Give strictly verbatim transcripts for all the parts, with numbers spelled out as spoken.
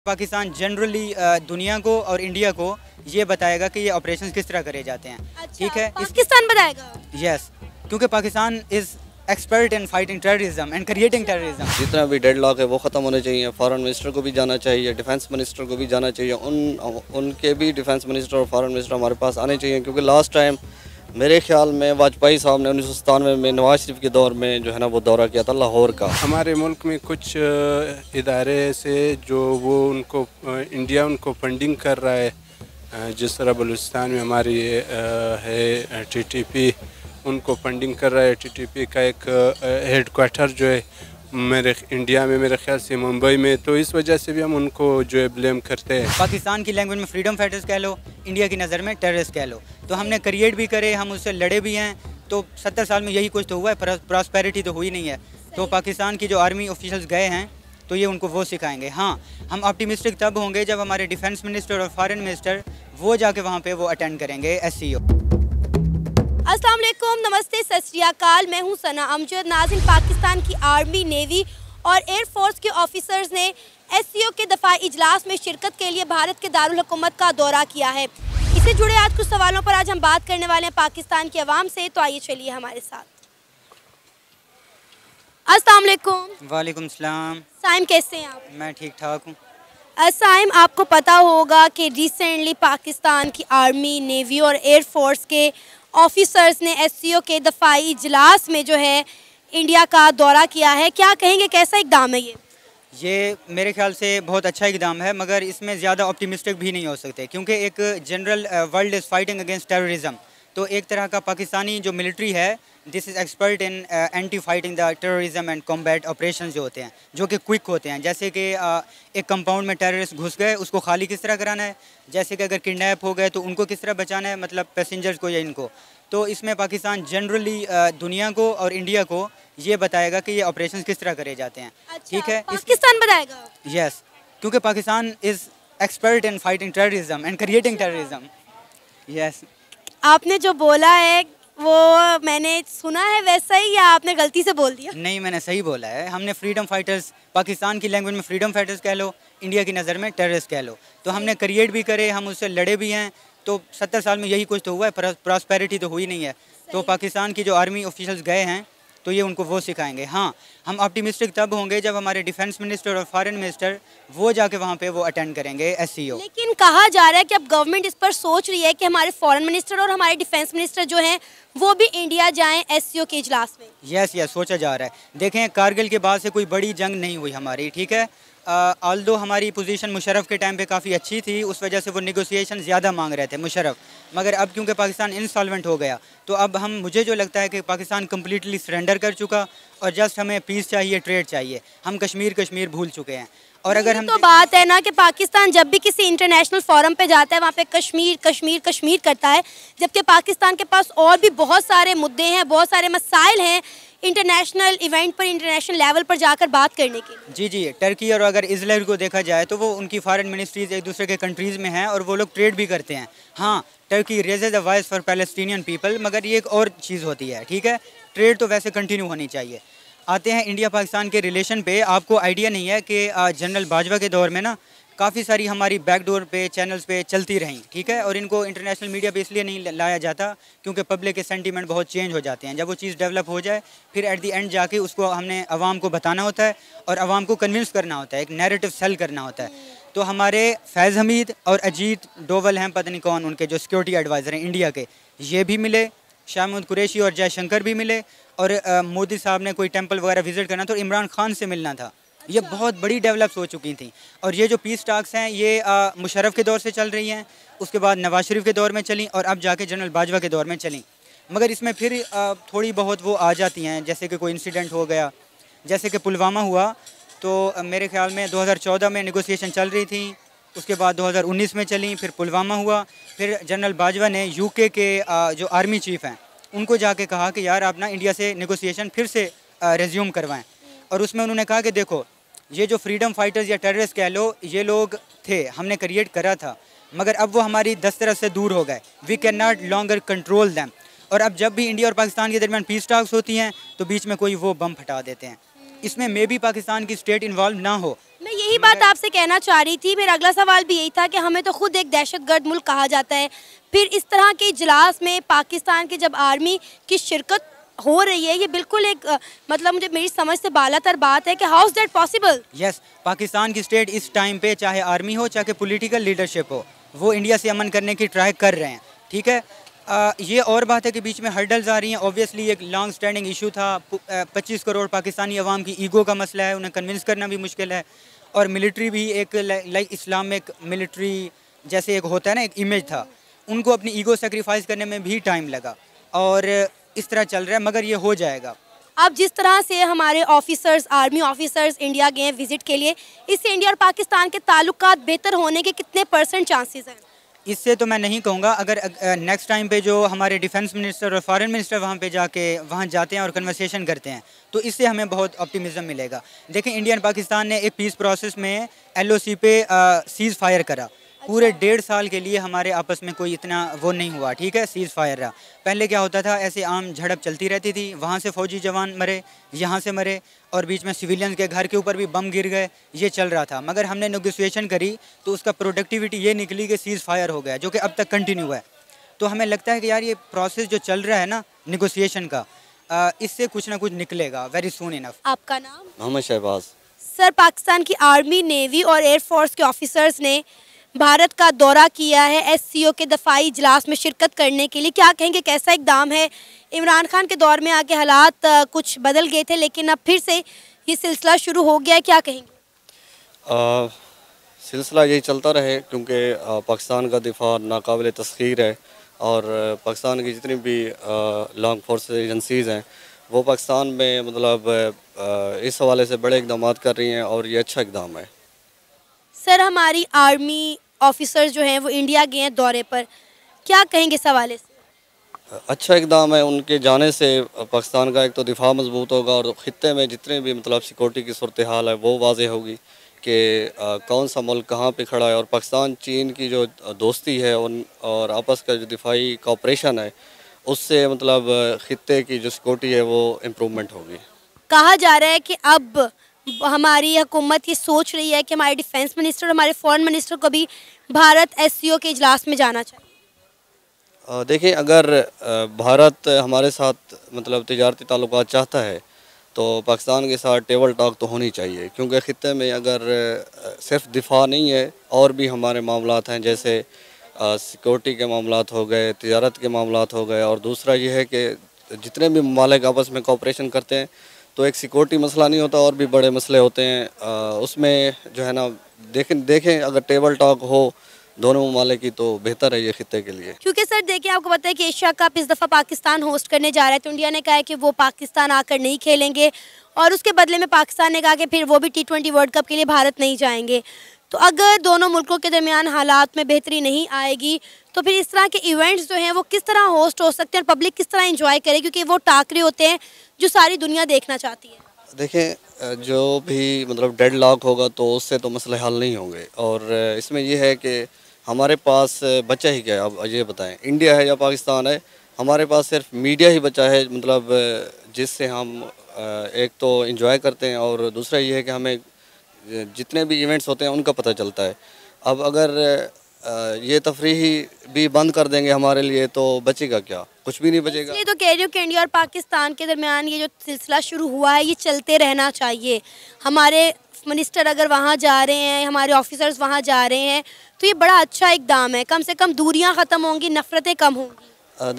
Pakistan generally दुनिया को और इंडिया को ये बताएगा कि ये ऑपरेशन किस तरह करे जाते हैं। अच्छा, ठीक है, पाकिस्तान बताएगा। यस, क्योंकि Pakistan is expert in fighting terrorism and creating terrorism. जितना भी डेड लॉक है वो ख़त्म होने चाहिए। फॉरेन मिनिस्टर को भी जाना चाहिए, डिफेंस मिनिस्टर को भी जाना चाहिए, उन उनके भी डिफेंस मिनिस्टर और फॉरेन मिनिस्टर हमारे पास आने चाहिए, क्योंकि लास्ट टाइम मेरे ख्याल में वाजपेयी साहब ने उन्नीस सौ सतानवे में नवाज शरीफ के दौर में जो है ना वो दौरा किया था लाहौर का। हमारे मुल्क में कुछ इदारे से जो वो उनको इंडिया उनको फंडिंग कर रहा है, जिस तरह बलूचिस्तान में हमारी है टी टी पी उनको फंडिंग कर रहा है। टी टी पी का एक हेड क्वार्टर जो है मेरे इंडिया में, मेरे ख्याल से मुंबई में, तो इस वजह से भी हम उनको जो है ब्लेम करते हैं। पाकिस्तान की लैंग्वेज में फ्रीडम फाइटर्स कह लो, इंडिया की नज़र में टेररिस्ट कह लो। तो हमने क्रिएट भी करे, हम उससे लड़े भी हैं, तो सत्तर साल में यही कुछ तो हुआ है, प्रॉस्पेरिटी तो हुई नहीं है। तो पाकिस्तान की जो आर्मी ऑफिशियल्स गए हैं तो ये उनको वो सिखाएंगे। हाँ, हम ऑप्टिमिस्टिक तब होंगे जब हमारे डिफेंस मिनिस्टर और फॉरेन मिनिस्टर वो जाके वहाँ पे वो अटेंड करेंगे एस सी ओ। अस्सलाम वालेकुम, नमस्ते, सत श्री अकाल। मैं हूं सना अमजद। नाज़रीन, पाकिस्तान की आर्मी, नेवी और एयरफोर्स के ऑफिसर्स ने एस सी ओ के दफाई इजलास में शिरकत के लिए भारत के दारुल हुकूमत का दौरा किया है। इससे जुड़े आज कुछ सवालों पर आज हम बात करने वाले हैं पाकिस्तान की आवाम से, तो आइए चलिए हमारे साथ। अस्सलाम वालेकुम। वालेकुम सलाम। साइम, कैसे हैं आप? मैं ठीक ठाक हूँ। साइम, आपको पता होगा कि रिसेंटली पाकिस्तान की आर्मी, नेवी और एयरफोर्स के ऑफिसर्स ने एस सी ओ के दफाई इजलास में जो है इंडिया का दौरा किया है। क्या कहेंगे, कैसा इकदाम है ये? ये मेरे ख्याल से बहुत अच्छा इकदाम है, मगर इसमें ज़्यादा ऑप्टिमिस्टिक भी नहीं हो सकते, क्योंकि एक general world is fighting against terrorism. तो एक तरह का पाकिस्तानी जो मिलिट्री है, this is expert in anti fighting the terrorism and combat operation जो होते हैं, जो कि क्विक होते हैं। जैसे कि uh, एक कंपाउंड में टेररिस्ट घुस गए, उसको खाली किस तरह कराना है, जैसे कि अगर किडनैप हो गए तो उनको किस तरह बचाना है, मतलब पैसेंजर्स को या इनको। तो इसमें पाकिस्तान जनरली uh, दुनिया को और इंडिया को ये बताएगा कि ये ऑपरेशन किस तरह करे जाते हैं। अच्छा, ठीक है, पाकिस्तान बताएगा। यस, क्योंकि Pakistan is expert in fighting terrorism and creating terrorism. Yes, आपने जो बोला है वो मैंने सुना है वैसा ही, या आपने गलती से बोल दिया? नहीं, मैंने सही बोला है। हमने फ्रीडम फाइटर्स, पाकिस्तान की लैंग्वेज में फ्रीडम फाइटर्स कह लो, इंडिया की नज़र में टेररिस्ट कह लो। तो हमने क्रिएट भी करे, हम उससे लड़े भी हैं, तो सत्तर साल में यही कुछ तो हुआ है, प्रॉस्पेरिटी तो हुई नहीं है। तो पाकिस्तान की जो आर्मी ऑफिशियल्स गए हैं तो ये उनको वो सिखाएंगे। हाँ, हम ऑप्टिमिस्टिक तब होंगे जब हमारे डिफेंस मिनिस्टर और फॉरेन मिनिस्टर वो जाके वहाँ पे वो अटेंड करेंगे एस सी ओ। लेकिन कहा जा रहा है कि अब गवर्नमेंट इस पर सोच रही है कि हमारे फॉरेन मिनिस्टर और हमारे डिफेंस मिनिस्टर जो हैं वो भी इंडिया जाएं एस सी ओ के इजलास में। यस यस, सोचा जा रहा है। देखें, कारगिल के बाद से कोई बड़ी जंग नहीं हुई हमारी, ठीक है। ऑल्दो uh, हमारी पोजीशन मुशर्रफ के टाइम पे काफ़ी अच्छी थी, उस वजह से वो नेगोशिएशन ज़्यादा मांग रहे थे मुशर्रफ, मगर अब क्योंकि पाकिस्तान इंसॉल्वेंट हो गया तो अब हम, मुझे जो लगता है कि पाकिस्तान कम्प्लीटली सरेंडर कर चुका और जस्ट हमें पीस चाहिए, ट्रेड चाहिए। हम कश्मीर कश्मीर भूल चुके हैं। और अगर हम तो बात है ना कि पाकिस्तान जब भी किसी इंटरनेशनल फोरम पे जाता है वहाँ पे कश्मीर कश्मीर कश्मीर करता है, जबकि पाकिस्तान के पास और भी बहुत सारे मुद्दे हैं, बहुत सारे मसाइल हैं इंटरनेशनल इवेंट पर, इंटरनेशनल लेवल पर जाकर बात करने के लिए। जी जी, टर्की और अगर इजराइल को देखा जाए तो वो उनकी फॉरेन मिनिस्ट्रीज एक दूसरे के कंट्रीज़ में हैं और वो लोग ट्रेड भी करते हैं। हाँ, Turkey raises the voice for Palestinian people, मगर ये एक और चीज़ होती है, ठीक है। ट्रेड तो वैसे कंटिन्यू होनी चाहिए। आते हैं इंडिया पाकिस्तान के रिलेशन पे। आपको आइडिया नहीं है कि जनरल बाजवा के दौर में ना काफ़ी सारी हमारी बैकडोर पे चैनल्स पे चलती रहीं, ठीक है। और इनको इंटरनेशनल मीडिया पे इसलिए नहीं लाया जाता क्योंकि पब्लिक के सेंटीमेंट बहुत चेंज हो जाते हैं। जब वो चीज़ डेवलप हो जाए फिर एट द एंड जाके उसको हमने आवाम को बताना होता है और आवाम को कन्विंस करना होता है, एक नैरेटिव सेल करना होता है। तो हमारे फैज़ हमीद और अजीत डोवल हैं, पता नहीं कौन, उनके जो सिक्योरिटी एडवाइज़र हैं इंडिया के, ये भी मिले। शाह महमूद कुरैशी और जयशंकर भी मिले। और आ, मोदी साहब ने कोई टेंपल वगैरह विजिट करना था और इमरान खान से मिलना था। ये बहुत बड़ी डेवलप्स हो चुकी थी। और ये जो पीस टाक्स हैं ये मुशर्रफ के दौर से चल रही हैं, उसके बाद नवाज शरीफ के दौर में चली और अब जाके जनरल बाजवा के दौर में चली। मगर इसमें फिर आ, थोड़ी बहुत वो आ जाती हैं, जैसे कि कोई इंसिडेंट हो गया, जैसे कि पुलवामा हुआ तो आ, मेरे ख्याल में दो हज़ार चौदह में नेगोशिएशन चल रही थी, उसके बाद दो हज़ार उन्नीस में चली, फिर पुलवामा हुआ। फिर जनरल बाजवा ने यू के के आ, जो आर्मी चीफ़ हैं उनको जाके कहा कि यार आप ना इंडिया से नेगोशिएशन फिर से रेज्यूम करवाएं। और उसमें उन्होंने कहा कि देखो, ये जो फ्रीडम फाइटर्स या टेररिस्ट कह लो, ये लोग थे, हमने क्रिएट करा था, मगर अब वो हमारी दस्तरस से दूर हो गए। We can not longer control them. और अब जब भी इंडिया और पाकिस्तान के दरमियान पीस टॉक्स होती हैं तो बीच में कोई वो बम फटा देते हैं। इसमें मे भी पाकिस्तान की स्टेट इन्वॉल्व ना हो। मैं यही बात आपसे कहना चाह रही थी। मेरा अगला सवाल भी यही था कि हमें तो खुद एक दहशतगर्द मुल्क कहा जाता है, फिर इस तरह के इजलास में पाकिस्तान के जब आर्मी की शिरकत हो रही है, ये बिल्कुल एक आ, मतलब मुझे मेरी समझ से बालातर बात है कि how is that possible. Yes, Pakistan की स्टेट इस टाइम पे चाहे आर्मी हो चाहे पॉलिटिकल लीडरशिप हो, वो इंडिया से अमन करने की ट्राई कर रहे हैं। ठीक है, आ, ये और बात है कि बीच में हर्डल्स आ रही हैं। ऑब्वियसली एक लॉन्ग स्टैंडिंग इशू था, पच्चीस करोड़ पाकिस्तानी अवाम की ईगो का मसला है, उन्हें कन्विंस करना भी मुश्किल है। और मिलिट्री भी एक लाइक इस्लामिक मिलिट्री जैसे एक होता है ना, एक इमेज था, उनको अपनी ईगो सेक्रीफाइस करने में भी टाइम लगा और इस तरह चल रहा है, मगर ये हो जाएगा। अब जिस तरह से हमारे ऑफिसर्स, आर्मी ऑफिसर्स इंडिया गए हैं विजिट के लिए, इससे इंडिया और पाकिस्तान के ताल्लुकात बेहतर होने के कितने परसेंट चांसेस हैं? इससे तो मैं नहीं कहूँगा। अगर नेक्स्ट टाइम पे जो हमारे डिफेंस मिनिस्टर और फॉरेन मिनिस्टर वहाँ पे जाके वहाँ जाते हैं और कन्वर्सेशन करते हैं, तो इससे हमें बहुत ऑप्टिमिज्म मिलेगा। देखें, इंडिया और पाकिस्तान ने एक पीस प्रोसेस में एल ओ सी पे सीज़ फायर करा। पूरे डेढ़ साल के लिए हमारे आपस में कोई इतना वो नहीं हुआ। ठीक है, सीज़ फायर रहा। पहले क्या होता था, ऐसे आम झड़प चलती रहती थी, वहाँ से फौजी जवान मरे, यहाँ से मरे, और बीच में सिविलियंस के घर के ऊपर भी बम गिर गए, ये चल रहा था। मगर हमने नेगोशिएशन करी तो उसका प्रोडक्टिविटी ये निकली कि सीज़ फायर हो गया, जो कि अब तक कंटिन्यू है। तो हमें लगता है कि यार ये प्रोसेस जो चल रहा है ना नेगोशिएशन का, इससे कुछ ना कुछ निकलेगा वेरी सून इनफ। आपका नाम? मोहम्मद शहबाज। सर, पाकिस्तान की आर्मी, नेवी और एयरफोर्स के ऑफिसर्स ने भारत का दौरा किया है एस सी ओ के दफाई इजलास में शिरकत करने के लिए। क्या कहेंगे, कैसा इकदाम है? इमरान खान के दौर में आके हालात कुछ बदल गए थे, लेकिन अब फिर से ये सिलसिला शुरू हो गया है, क्या कहेंगे? आ, सिलसिला यही चलता रहे, क्योंकि पाकिस्तान का दिफा नाकाबिल तस्खीर है और पाकिस्तान की जितनी भी लॉन्ग फोर्स एजेंसीज़ हैं वो पाकिस्तान में मतलब आ, इस हवाले से बड़े इकदाम कर रही हैं और ये अच्छा इकदाम है। सर, हमारी आर्मी ऑफिसर्स जो हैं वो इंडिया गए हैं दौरे पर, क्या कहेंगे इस हवाले से? अच्छा इकदाम है। उनके जाने से पाकिस्तान का एक तो दिफा मजबूत होगा और ख़ित्ते में जितने भी मतलब सिक्योरिटी की सूरत हाल है वो वाज़ेह होगी कि कौन सा मुल्क कहाँ पे खड़ा है। और पाकिस्तान चीन की जो दोस्ती है उन और आपस का जो दिफाई कोऑपरेशन है, उससे मतलब ख़ित्ते की जो सिक्योरिटी है वो इम्प्रूवमेंट होगी। कहा जा रहा है कि अब हमारी हुकूमत ये सोच रही है कि हमारे डिफेंस मिनिस्टर और हमारे फॉरेन मिनिस्टर को भी भारत एस सी ओ के इजलास में जाना चाहिए। देखिए, अगर भारत हमारे साथ मतलब तिजारती ताल्लुकात चाहता है तो पाकिस्तान के साथ टेबल टॉक तो होनी चाहिए, क्योंकि ख़ित्ते में अगर सिर्फ दिफा नहीं है और भी हमारे मामलात हैं, जैसे सिक्योरिटी के मामलात हो गए, तिजारत के मामलात हो गए, और दूसरा ये है कि जितने भी ममालिक आपस में कोऑपरेशन करते हैं तो एक सिक्योरिटी मसला नहीं होता, और भी बड़े मसले होते हैं। आ, उसमें जो है ना देखें देखें अगर टेबल टॉक हो दोनों ममालिक की तो बेहतर है ये खित्ते के लिए। क्योंकि सर देखिए, आपको पता है कि एशिया कप इस दफ़ा पाकिस्तान होस्ट करने जा रहा है, तो इंडिया ने कहा है कि वो पाकिस्तान आकर नहीं खेलेंगे, और उसके बदले में पाकिस्तान ने कहा कि फिर वो भी टी ट्वेंटी वर्ल्ड कप के लिए भारत नहीं जाएंगे। तो अगर दोनों मुल्कों के दरमियान हालात में बेहतरी नहीं आएगी तो फिर इस तरह के इवेंट्स जो हैं वो किस तरह होस्ट हो सकते हैं और पब्लिक किस तरह एंजॉय करे, क्योंकि वो टाकरे होते हैं जो सारी दुनिया देखना चाहती है। देखें, जो भी मतलब डेड लॉक होगा तो उससे तो मसले हल नहीं होंगे, और इसमें यह है कि हमारे पास बचा ही क्या है। अब ये बताएं, इंडिया है या पाकिस्तान है, हमारे पास सिर्फ मीडिया ही बचा है, मतलब जिससे हम एक तो एंजॉय करते हैं और दूसरा ये है कि हमें जितने भी इवेंट्स होते हैं उनका पता चलता है। अब अगर ये तफरीही भी बंद कर देंगे हमारे लिए तो बचेगा क्या? कुछ भी नहीं बचेगा। ये तो कह रही हूँ कि इंडिया और पाकिस्तान के दरमियान ये जो सिलसिला शुरू हुआ है ये चलते रहना चाहिए। हमारे मिनिस्टर अगर वहाँ जा रहे हैं, हमारे ऑफिसर्स वहाँ जा रहे हैं, तो ये बड़ा अच्छा इकदाम है। कम से कम दूरियाँ ख़त्म होंगी, नफ़रतें कम होंगी।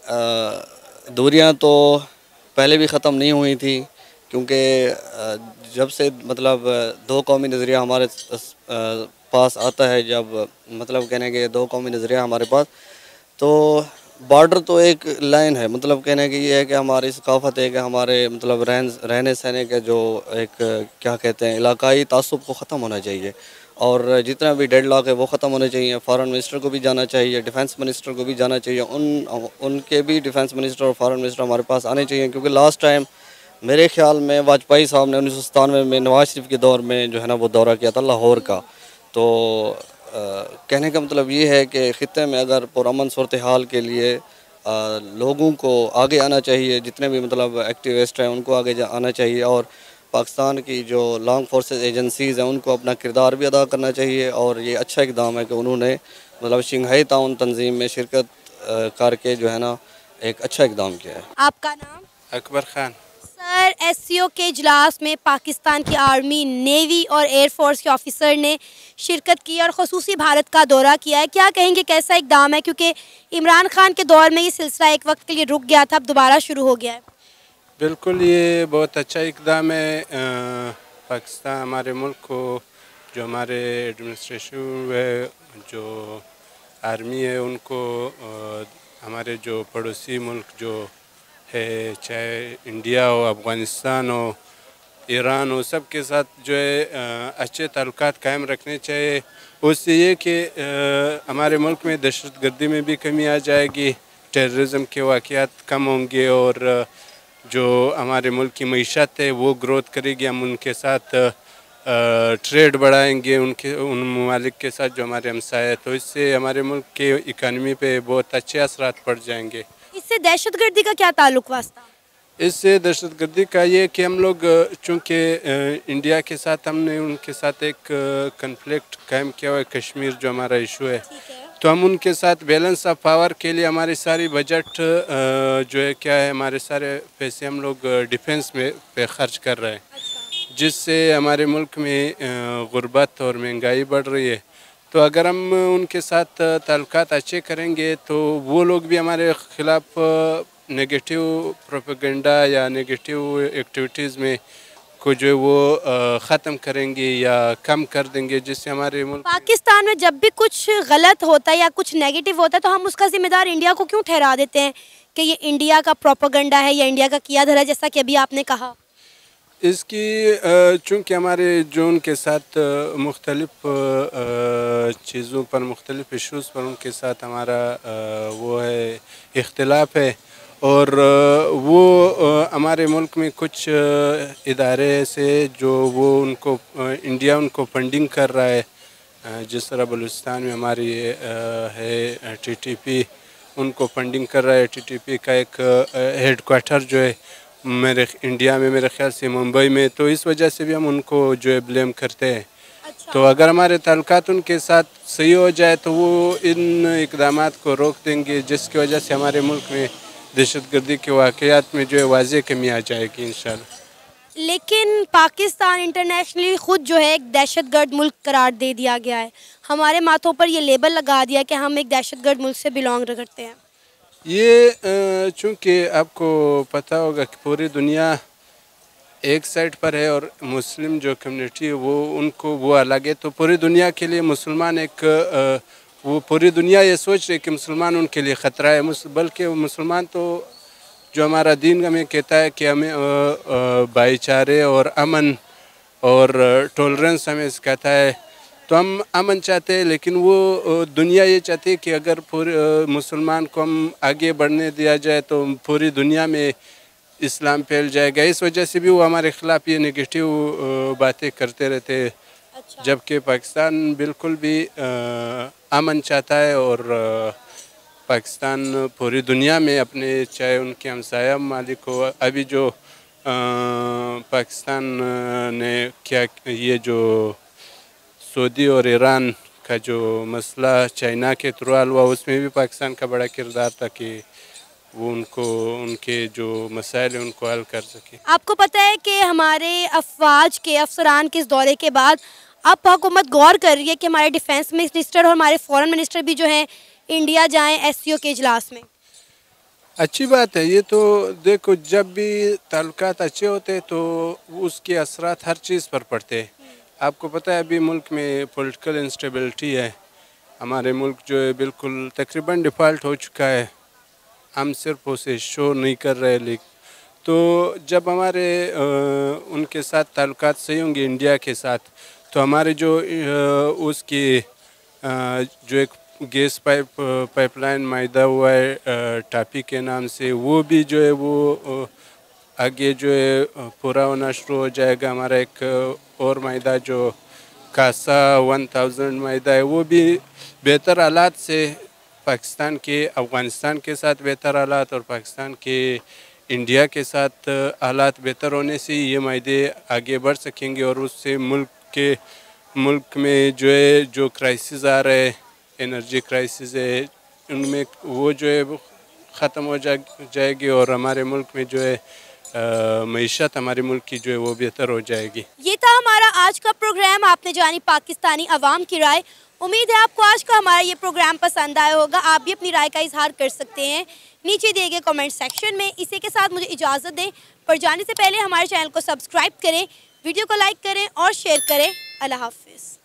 देखें, दूरियाँ तो पहले भी ख़त्म नहीं हुई थी, क्योंकि जब से मतलब दो कौमी नज़रिया हमारे पास आता है, जब मतलब कहने के दो कौमी नज़रिया हमारे पास, तो बॉर्डर तो एक लाइन है, मतलब कहने की ये है कि हमारी सकाफ़त है कि हमारे मतलब रहन रहने सहने के जो एक क्या कहते हैं इलाकाई तासुब को ख़त्म होना चाहिए, और जितना भी डेड लॉक है वो ख़त्म होने चाहिए। फॉरेन मिनिस्टर को भी जाना चाहिए, डिफेंस मिनिस्टर को भी जाना चाहिए, उन उनके भी डिफेंस मिनिस्टर और फॉरेन मिनिस्टर हमारे पास आने चाहिए, क्योंकि लास्ट टाइम मेरे ख्याल में वाजपेयी साहब ने उन्नीस सौ सतानवे में नवाज शरीफ के दौर में जो है ना वो दौरा किया था लाहौर का। तो आ, कहने का मतलब ये है कि ख़ित्ते में अगर पुरअमन सूरत हाल के लिए आ, लोगों को आगे आना चाहिए, जितने भी मतलब एक्टिविस्ट हैं उनको आगे आना चाहिए, और पाकिस्तान की जो लॉन्ग फोर्सेस एजेंसीज़ हैं उनको अपना किरदार भी अदा करना चाहिए और ये अच्छा इकदाम है कि उन्होंने मतलब शंघाई ताउन तंजीम में शिरकत करके जो है ना एक अच्छा इकदाम किया है। आपका नाम? अकबर खान। सर, एससीओ के इजलास में पाकिस्तान की आर्मी, नेवी और एयरफोर्स के ऑफिसर ने शिरकत की और ख़ुसूसी भारत का दौरा किया है। क्या कहेंगे, कैसा इकदाम है? क्योंकि इमरान खान के दौर में ये सिलसिला एक वक्त के लिए रुक गया था, अब दोबारा शुरू हो गया है। बिल्कुल, ये बहुत अच्छा इकदाम है। पाकिस्तान हमारे मुल्क को, जो हमारे एडमिनिस्ट्रेशन है, जो आर्मी है, उनको हमारे जो पड़ोसी मुल्क जो है, चाहे इंडिया हो, अफ़गानिस्तान हो, ईरान हो, सब के साथ जो है अच्छे ताल्लुकात कायम रखने चाहिए। उससे ये कि हमारे मुल्क में दहशतगर्दी में भी कमी आ जाएगी, टेररिज्म के वाक़यात कम होंगे और जो हमारे मुल्क की मईशत है वो ग्रोथ करेगी। हम उनके साथ ट्रेड बढ़ाएंगे, उनके उन ममालिक के साथ जो हमारे हमसाए हैं, तो इससे हमारे मुल्क के इकानमी पे बहुत अच्छे असरात पड़ जाएंगे। इससे दहशतगर्दी का क्या ताल्लुक वास्ता? इससे दहशतगर्दी का ये कि हम लोग चूँकि इंडिया के साथ हमने उनके साथ एक कन्फ्लिक्ट कायम किया हुआ है, कश्मीर जो हमारा इशू है, तो हम उनके साथ बैलेंस ऑफ पावर के लिए हमारी सारी बजट जो है क्या है, हमारे सारे पैसे हम लोग डिफेंस में पे खर्च कर रहे हैं, जिससे हमारे मुल्क में गुर्बत और महंगाई बढ़ रही है। तो अगर हम उनके साथ ताल्लुकात अच्छे करेंगे तो वो लोग भी हमारे ख़िलाफ़ नेगेटिव प्रोपेगेंडा या नेगेटिव एक्टिविटीज़ में को जो वो ख़त्म करेंगे या कम कर देंगे, जिससे हमारे मुल्क पाकिस्तान में जब भी कुछ गलत होता है या कुछ नेगेटिव होता है तो हम उसका जिम्मेदार इंडिया को क्यों ठहरा देते हैं कि ये इंडिया का प्रोपेगेंडा है या इंडिया का किया धरा, जैसा कि अभी आपने कहा? इसकी चूँकि हमारे जो उनके साथ मुख्तलिफ़ चीज़ों पर, मुख्तलिफ़ इशूज़ पर उनके साथ हमारा वो है इख्तिलाफ है और वो हमारे मुल्क में कुछ इदारे से जो वो उनको इंडिया उनको फंडिंग कर रहा है, जिस तरह बलूचिस्तान में हमारी है टीटीपी उनको फंडिंग कर रहा है। टीटीपी का एक हेड क्वार्टर जो है मेरे इंडिया में, मेरे ख्याल से मुंबई में, तो इस वजह से भी हम उनको जो है ब्लेम करते हैं। अच्छा। तो अगर हमारे ताल्लुकात उनके साथ सही हो जाए तो वो इन इक़दामात को रोक देंगे, जिसकी वजह से हमारे मुल्क में दहशतगर्दी के वाक़यात में जो है वाज़ेह कमी आ जाएगी इंशाल्लाह। लेकिन पाकिस्तान इंटरनेशनली ख़ुद जो है एक दहशतगर्द मुल्क करार दे दिया गया है, हमारे माथों पर ये लेबल लगा दिया कि हम एक दहशतगर्द मुल्क से बिलोंग करते हैं। ये चूँकि आपको पता होगा कि पूरी दुनिया एक साइड पर है और मुस्लिम जो कम्युनिटी है वो उनको वो अलग है, तो पूरी दुनिया के लिए मुसलमान एक वो पूरी दुनिया ये सोच रही है कि मुसलमान उनके लिए ख़तरा है, बल्कि मुसलमान तो जो हमारा दीन हमें कहता है कि हमें भाईचारे और अमन और टॉलरेंस हमें सिखाता है, तो हम अमन चाहते हैं। लेकिन वो दुनिया ये चाहती है कि अगर पूरे मुसलमान को हम आगे बढ़ने दिया जाए तो पूरी दुनिया में इस्लाम फैल जाएगा। इस वजह से भी वो हमारे ख़िलाफ़ ये नेगेटिव बातें करते रहते हैं। अच्छा। जबकि पाकिस्तान बिल्कुल भी अमन चाहता है और पाकिस्तान पूरी दुनिया में अपने, चाहे उनके हमसाया मालिक हो, अभी जो आ, पाकिस्तान ने क्या ये जो सऊदी और ईरान का जो मसला चाइना के थ्रू हल हुआ, उसमें भी पाकिस्तान का बड़ा किरदार था कि वो उनको उनके जो मसाइल हैं उनको हल कर सके। आपको पता है कि हमारे अफवाज के अफसरान के इस दौरे के बाद अब हुकूमत गौर कर रही है कि हमारे डिफेंस मिनिस्टर और हमारे फॉरेन मिनिस्टर भी जो हैं इंडिया जाएं एससीओ के इजलास में। अच्छी बात है ये तो। देखो, जब भी ताल्लुकात अच्छे होते हैं तो उसके असरात हर चीज़ पर पड़ते हैं। आपको पता है अभी मुल्क में पॉलिटिकल इंस्टेबिलिटी है, हमारे मुल्क जो है बिल्कुल तकरीबन डिफ़ॉल्ट हो चुका है, हम सिर्फ उसे शो नहीं कर रहे। लेकिन तो जब हमारे आ, उनके साथ ताल्लुकात सही होंगे इंडिया के साथ, तो हमारे जो आ, उसकी आ, जो एक गैस पाइप पाइपलाइन मायदा हुआ है टापी के नाम से, वो भी जो है वो आगे जो है पूरा होना शुरू हो जाएगा। हमारा एक और मायदा जो कासा वन थाउजेंड मायदा है, वो भी बेहतर हालात से पाकिस्तान के, अफ़गानिस्तान के साथ बेहतर हालात और पाकिस्तान के इंडिया के साथ हालात बेहतर होने से ये मायदे आगे बढ़ सकेंगे और उससे मुल्क के मुल्क में जो है जो क्राइसिस आ रहे हैं, एनर्जी क्राइसिस है, उनमें वो जो है ख़त्म हो जा जाएगी और हमारे मुल्क में जो है मईशत हमारे मुल्क की जो है वो बेहतर हो जाएगी। ये था हमारा आज का प्रोग्राम। आपने जानी पाकिस्तानी अवाम की राय। उम्मीद है आपको आज का हमारा ये प्रोग्राम पसंद आया होगा। आप भी अपनी राय का इजहार कर सकते हैं नीचे दिए गए कमेंट सेक्शन में। इसी के साथ मुझे इजाज़त दें, पर जाने से पहले हमारे चैनल को सब्सक्राइब करें, वीडियो को लाइक करें और शेयर करें। अल्लाह हाफिज़।